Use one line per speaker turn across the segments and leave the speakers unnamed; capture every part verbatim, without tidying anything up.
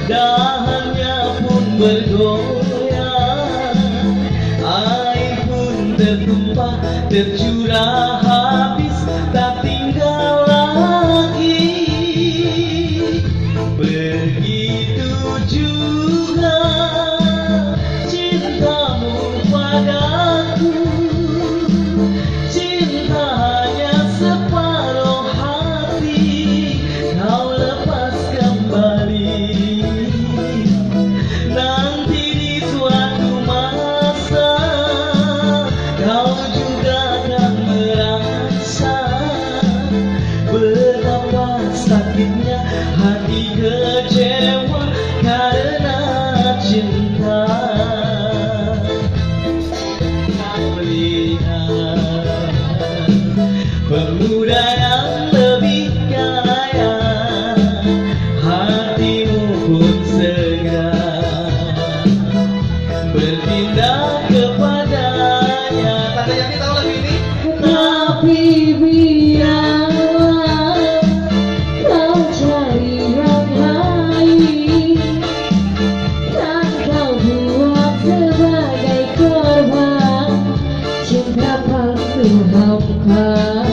dahannya pun bergoyang, air pun tertumpah, tercurah habis, tak tinggal lagi. Begitu juga cintamu padaku, cinta hanya separuh hati, kau lepas kembali. Nanti di suatu masa kau juga akan merasa betapa sakitnya hati kecewa karena cinta. Kau lihat pemuda yang lebih kaya, hatimu pun segera berpindah kepadanya. Tanda Yani tahu lagu ini?
Tapi biarlah kau cari yang lain, dan kau buat sebagai korban cinta palsu hampa.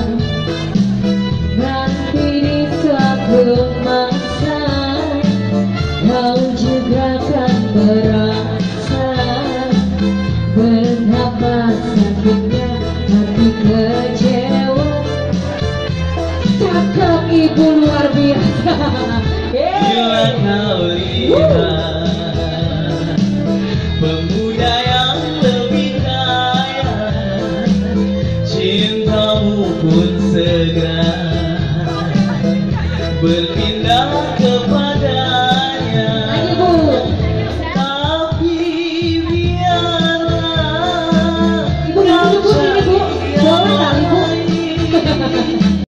Nanti di suatu masa kau juga akan merasa betapa sakitnya hati kecewa. Cakep ibu luar biasa.
Bila kau lihat pemuda yang lebih kaya, cintamu pun segera berpindah kepadanya.
Ibu,
Tapi biarlah
ibu
kau
duduk sini bu,
cari
boleh
yang
tak ibu?
lain,